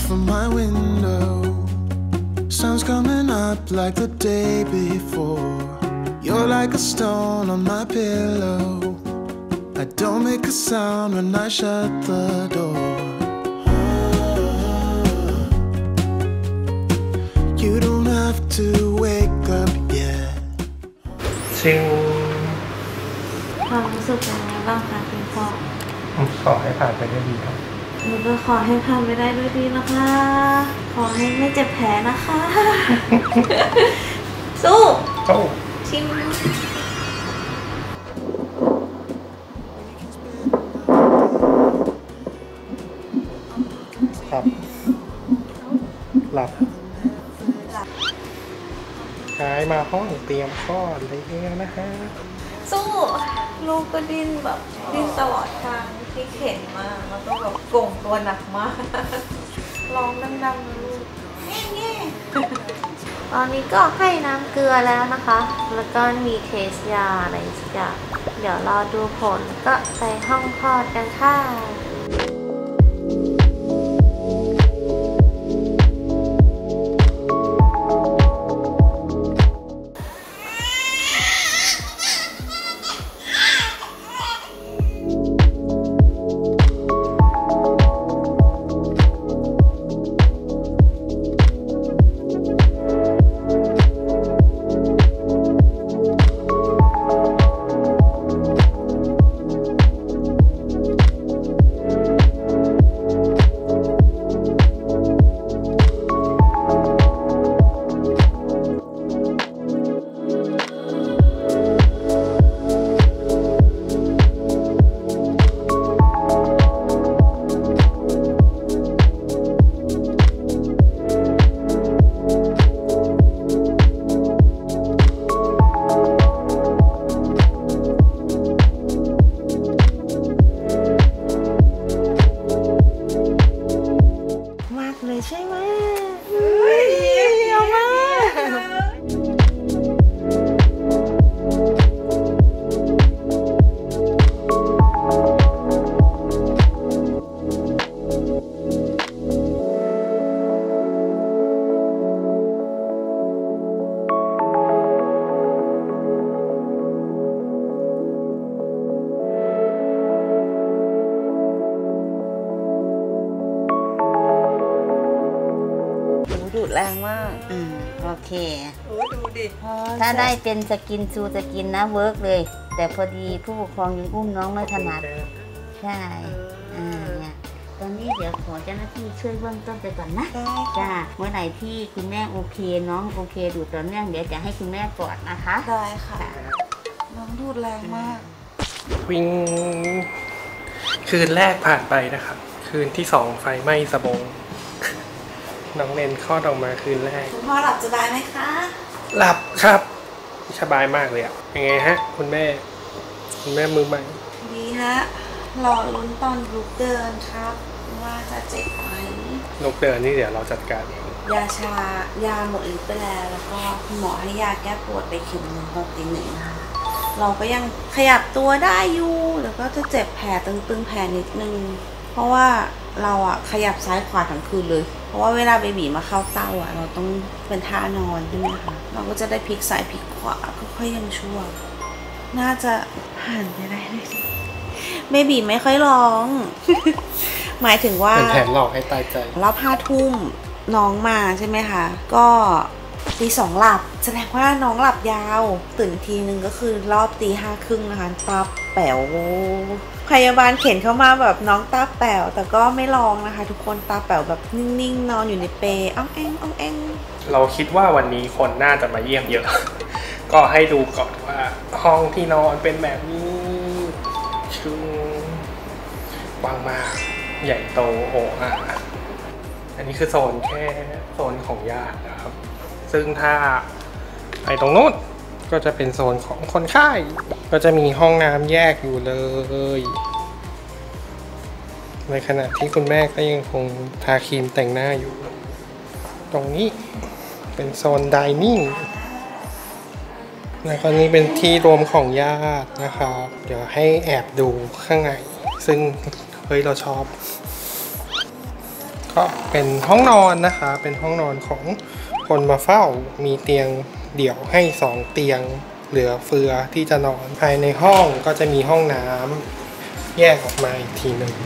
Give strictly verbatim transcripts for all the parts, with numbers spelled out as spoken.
from my window. Sun's coming up like the day before. You're like a stone on my pillow. I don't make a sound when I shut the door. You don't have to wake up yet. ชิงความรู้สึกเป็นยังไงบ้างคะคุณพ่อขอให้ผ่านไปได้ดีครับหนูก็ขอให้ผ่านไปได้ด้วยดีนะคะขอให้ไม่เจ็บแผลนะคะสู้สู้ชิมครับหลับย้ายมาห้องเตรียมคลอดเลยนะฮะสู้ลูกก็ดิ้นแบบดิ้นตลอดทางที่เข็นมาแล้วก็แบบโก่งตัวหนักมากร้องดังๆนะลูกเงี้ยตอนนี้ก็ให้น้ำเกลือแล้วนะคะแล้วก็มีเทสยาอะไรสักอย่างเดี๋ยวรอดูผลก็ไปห้องคลอดกันค่ะใช่ไหมเอามาดูดแรงมากอืมโอเคโอ้ดูดิถ้าได้เป็นสกินซูสกินนะเวิร์กเลยแต่พอดีผู้ปกครองยังอุ้มน้องไม่ถนัดใช่อ่าเนี่ยตอนนี้เดี๋ยวขอเจ้าหน้าที่ช่วยเบื้องต้นไปก่อนนะจ้าเมื่อไหร่ที่คุณแม่โอเคน้องโอเคดูดต่อเนื่องเดี๋ยวจะให้คุณแม่กอดนะคะได้ค่ะน้องดูดแรงมากวิ่งคืนแรกผ่านไปนะครับคืนที่สองไฟไหม้สบงน้องเนนคลอดออกมาคืนแรกคุณพ่อหลับสบายไหมคะหลับครับสบายมากเลยอะยังไงฮะคุณแม่คุณแม่มือใหม่ดีฮะรอลุ้นตอนลุกเดินครับว่าจะเจ็บไหมลุกเดินนี่เดี๋ยวเราจัดการเองยาชายาหมดฤทธิ์ไปแล้วแล้วก็คุณหมอให้ยาแก้ปวดไปเข็มหนึ่งตอนตีหนึ่งนะคะเราก็ยังขยับตัวได้อยู่แล้วก็จะเจ็บแผลตึงๆแผลนิดนึงเพราะว่าเราอะขยับซ้ายขวาทั้งคืนเลยเพราะว่าเวลาเบบีมาเข้าเต้าอะเราต้องเป็นท่านอนใช่ไหมคะเราก็จะได้พลิกซ้ายพลิกขวาค่อยๆยังชั่วน่าจะผ่านไปได้เลยเบบีไม่ค่อยร้อง หมายถึงว่าเป็นแผนหลอกให้ตายใจรอบห้าทุ่มน้องมาใช่ไหมคะก็ตีสองหลับแสดงว่าน้องหลับยาวตื่นทีนึงก็คือรอบตีห้าครึ่งนะคะตาแป๋วพยาบาลเข็นเข้ามาแบบน้องตาแป๋วแต่ก็ไม่ร้องนะคะทุกคนตาแป๋วแบบนิ่งๆนอนอยู่ในเปลอ้องแองอ้องแองเราคิดว่าวันนี้คนน่าจะมาเยี่ยมเยอะ ก็ให้ดูก่อนว่าห้องที่นอนเป็นแบบนี้ชุ่มกว้างมากใหญ่โตโอ้อ่ะอันนี้คือโซนแค่โซนของญาตินะครับซึ่งถ้าไปตรงนู้นก็จะเป็นโซนของคนไข้ก็จะมีห้องน้ำแยกอยู่เลยในขณะที่คุณแม่ก็ยังคงทาครีมแต่งหน้าอยู่ตรงนี้เป็นโซนไดนิ่งแล้วก็นี่เป็นที่รวมของญาตินะครับเดี๋ยวให้แอบดูข้างในซึ่งเฮ้ยเราชอบก็เป็นห้องนอนนะคะเป็นห้องนอนของคนมาเฝ้ามีเตียงเดี่ยวให้สองเตียงเหลือเฟือที่จะนอนภายในห้องก็จะมีห้องน้ำแยกออกมาอีกทีหนึ่ง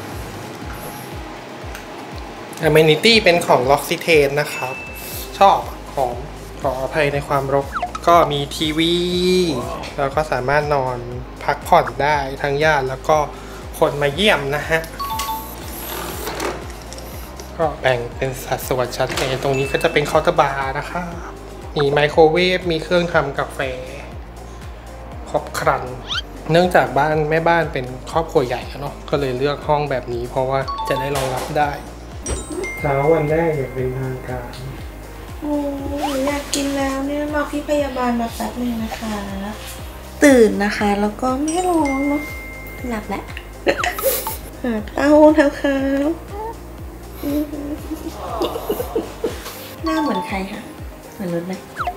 Amenity เป็นของ L'Occitane นะครับชอบของขออภัยในความรกก็มีทีวีแล้วก็สามารถนอนพักผ่อนได้ทั้งญาติแล้วก็คนมาเยี่ยมนะฮะก็แบ่งเป็นสัดส่วนชัดเจนตรงนี้ก็จะเป็นเคาน์เตอร์บาร์นะคะมีไมโครเวฟมีเครื่องทำกาแฟครบครันเนื่องจากบ้านแม่บ้านเป็นครอบครัวใหญ่เนาะก็เลยเลือกห้องแบบนี้เพราะว่าจะได้รองรับได้เช้าวันแรกอย่างเป็นทางการโอ้ยอยากกินแล้วเนี่ยรอพี่พยาบาลมาแป๊บนึงนะคะตื่นนะคะแล้วก็ไม่ร้องเนาะหลับแล้วหาเต้าแล้วครับหน้าเหมือนใครคะเหมือนรถไหม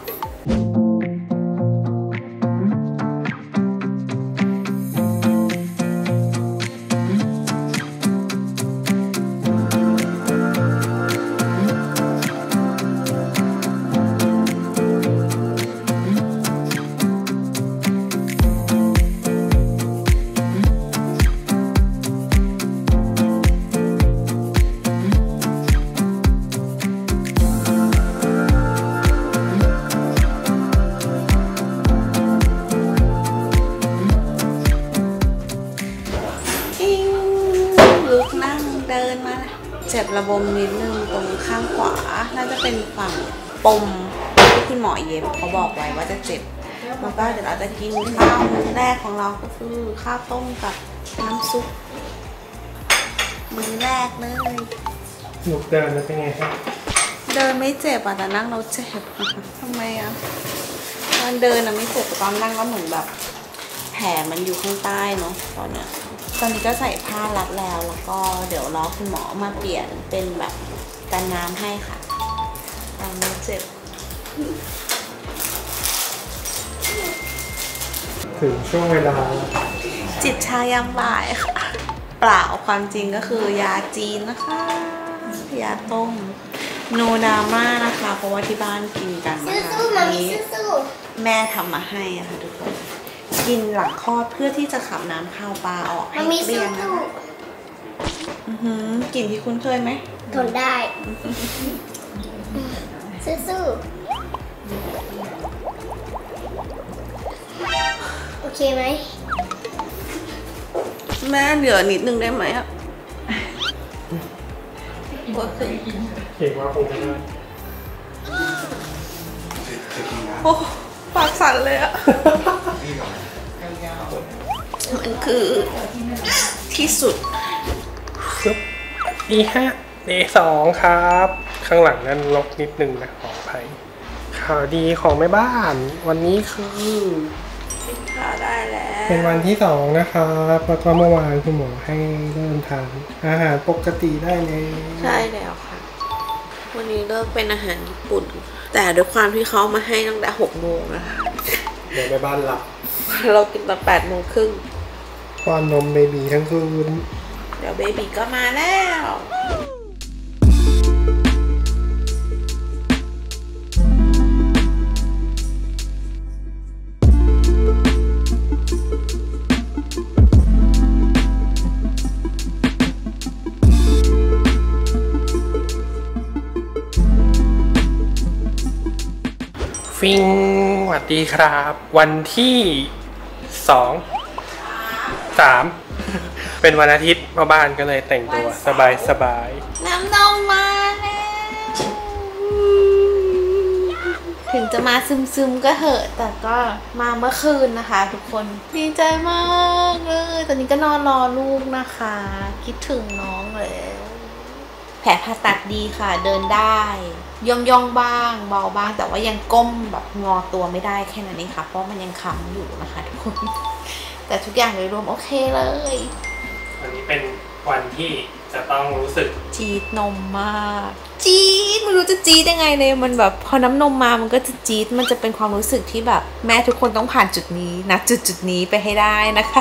เจ็บระบมนิดนึงตรงข้างขวาน่าจะเป็นฝั่งปมที่คุณหมอเย็บเขาบอกไว้ว่าจะเจ็บแล้วก็เดี๋ยวเราจะกินข้าวมื้อแรกของเราก็คือข้าวต้มกับน้ำซุปมื้อแรกเลยหนุกเดินแล้วเป็นไงครับเดินไม่เจ็บอ่ะแต่นั่งเราเจ็บทำไมอ่ะตอนเดินอ่ะไม่เจ็บแต่ตอนนั่งก็เหมือนแบบแผลมันอยู่ข้างใต้เนาะตอนเนี้ยตอนนี้ก็ใส่ผ้ารัดแล้วแล้วก็เดี๋ยวรอคุณหมอมาเปลี่ยนเป็นแบบกันน้ำให้ค่ะตอนนี้เจ็บถึงช่วงเวลาจิบชายามบ่ายค่ะเปล่าความจริงก็คือยาจีนนะคะยาต้มโนดราม่านะคะเพราะว่าที่บ้านกินกันนะคะนี้แม่ทำมาให้อะค่ะทุกคนกินหลังคลอดเพื่อที่จะขับน้ำข้าวปลาออกให้เกลี้ยงนะคะกลิ่นที่คุ้นเคยไหมทนได้สู้ๆโอเคไหมแม่เหลือนิดนึงได้ไหมอ่ะก็คือเก่งมากคงได้โอ้ปากสั่นเลยอ่ะมันคือที่สุดดีฮะเดย์สองครับข้างหลังนั้นลบนิดนึงนะขออภัยข่าวดีของแม่บ้านวันนี้คือกินข้าวได้แล้วเป็นวันที่สองนะครับแล้วก็เมื่อวานคุณหมอให้เริ่มทานอาหารปกติได้เลยใช่แล้วค่ะวันนี้เลิกเป็นอาหารญี่ปุ่นแต่ด้วยความที่เขามาให้ตั้งแต่หกโมงนะคะเดี๋ยวแม่บ้านหลับเรากินตอนแปดโมงครึ่งป้อนนมเบบีทั้งคืนเดี๋ยวเบบีก็มาแล้วฟิงสวัสดีครับวันที่สองสามเป็นวันอาทิตย์พ่อบ้านก็เลยแต่งตัวสบายสบายน้ำนมมาแล้วถึงจะมาซึมๆก็เหอะแต่ก็มาเมื่อคืนนะคะทุกคนดีใจมากเลยตอนนี้ก็นอนรอลูกนะคะคิดถึงน้องแล้วแผลผ่าตัดดีค่ะเดินได้ย่องย่องบ้างเบาบ้างแต่ว่ายังก้มแบบงอตัวไม่ได้แค่นั้นเองค่ะเพราะมันยังค้ำอยู่นะคะทุกคนแต่ทุกอย่างโดยรวมโอเคเลยวันนี้เป็นวันที่จะต้องรู้สึกจี๊ดนมมากจี๊ดไม่รู้จะจี๊ดยังไงเลยมันแบบพอน้ำนมมามันก็จะจี๊ดมันจะเป็นความรู้สึกที่แบบแม่ทุกคนต้องผ่านจุดนี้นะจุดจุดนี้ไปให้ได้นะคะ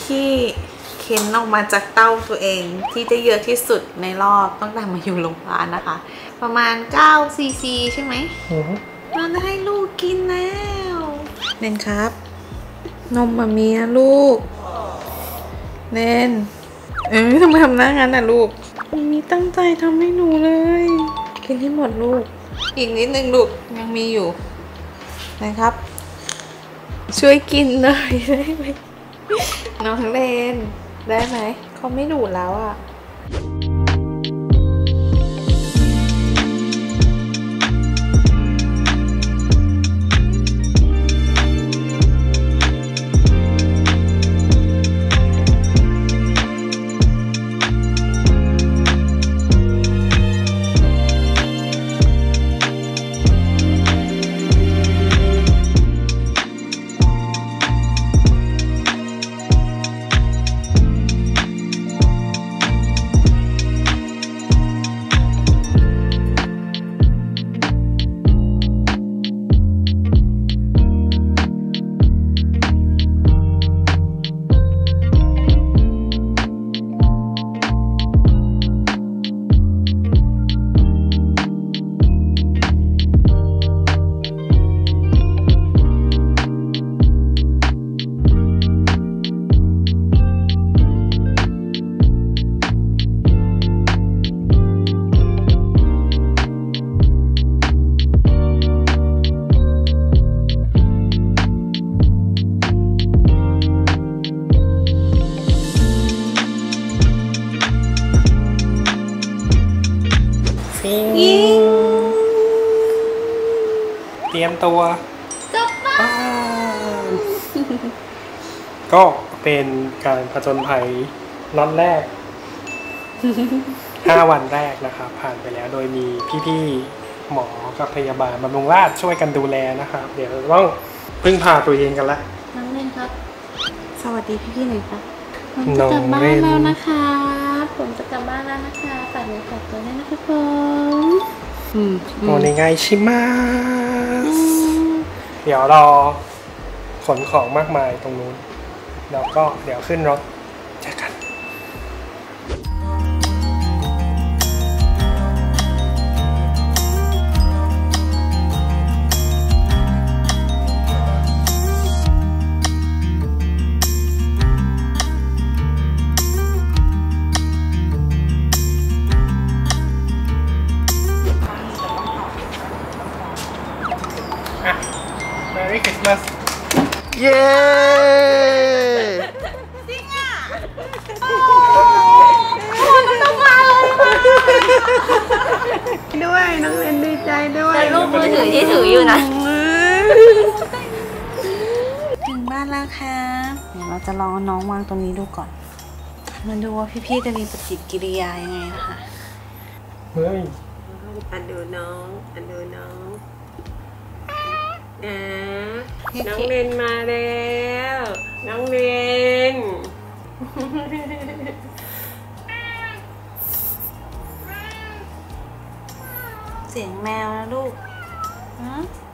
ที่เค้นออกมาจากเต้าตัวเองที่ได้เยอะที่สุดในรอบตั้งแต่มาอยู่โรงพยาบาลนะคะ ประมาณเก้าซีซีใช่ไหมเราจะให้ลูกกินแล้วเน้นครับนมมามีนะลูกเน้นเอ้ยทำไมทำหน้างั้นน่ะลูกมีตั้งใจทำให้หนูเลยกินให้หมดลูกอีกนิดนึงลูกยังมีอยู่นะครับช่วยกินหน่อยได้ไหมน้องเลนได้ไหมเขาไม่ดูแล้วอ่ะยิงเตรียมตัวกลับบ้าน ก็เป็นการผจญภัยล็อตแรก ห้า วันแรกนะครับผ่านไปแล้วโดยมีพี่ๆหมอกับพยาบาลบำรุงราษฎร์ช่วยกันดูแลนะครับเดี๋ยวต้องพึ่งพาตัวเองกันละน้องเล่นครับสวัสดีพี่ๆหน่อยครับผมจะกลับบ้านแล้วนะคะผมจะกลับบ้านแล้วนะคะฝากเนื้อฝากตัวด้วยนะครับผมโมนิไงชิมาสเดี๋ยวรอขนของมากมายตรงนู้นแล้วก็เดี๋ยวขึ้นรถเจอกันMerry Christmas เย้จริงอ่ะโอ้มันต้องมาเลยด้วยน้องเรนดีใจด้วยแต่รูปมือถือที่ถืออยู่นะถึงบ้านแล้วค่ะเดี๋ยวเราจะลองน้องวางตรงนี้ดูก่อนมาดูว่าพี่ๆจะมีปฏิกิริยายังไงนะคะเฮ้ยอันดูน้องอันดูน้องอ่าน้องเรนมาแล้วน้องเรนเสียงแมวนะลูกฮะ